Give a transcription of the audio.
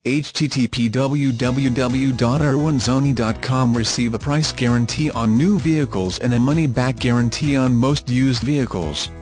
http://www.irwinzone.com. Receive a price guarantee on new vehicles and a money-back guarantee on most used vehicles.